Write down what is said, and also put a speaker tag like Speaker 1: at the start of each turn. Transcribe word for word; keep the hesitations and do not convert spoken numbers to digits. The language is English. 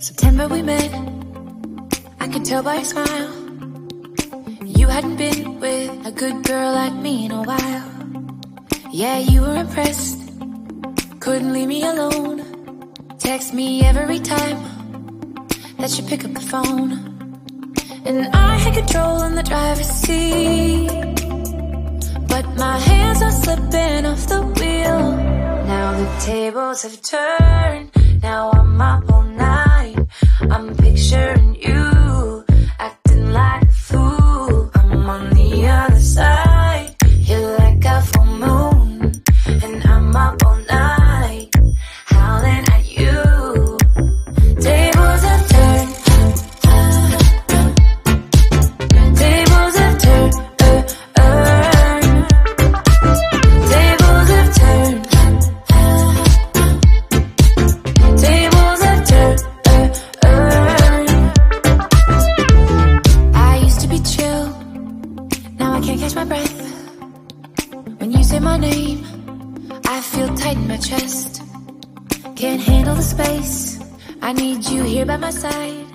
Speaker 1: September we met, I could tell by your smile. You hadn't been with a good girl like me in a while. Yeah, you were impressed, couldn't leave me alone. Text me every time that you pick up the phone. And I had control in the driver's seat, but my hands are slipping off the wheel. Now the tables have turned, now I'm up all night. I'm picturing you, acting like a fool. I'm on the other side, you're like a full moon, and I'm up all night, howling at you. Tables have turned, tables have turned, uh, uh. Tables have turned, tables have turned, uh, uh. I used to be chill, now I can't catch my breath. When you say my name, I feel tight in my chest. Can't handle the space, I need you here by my side.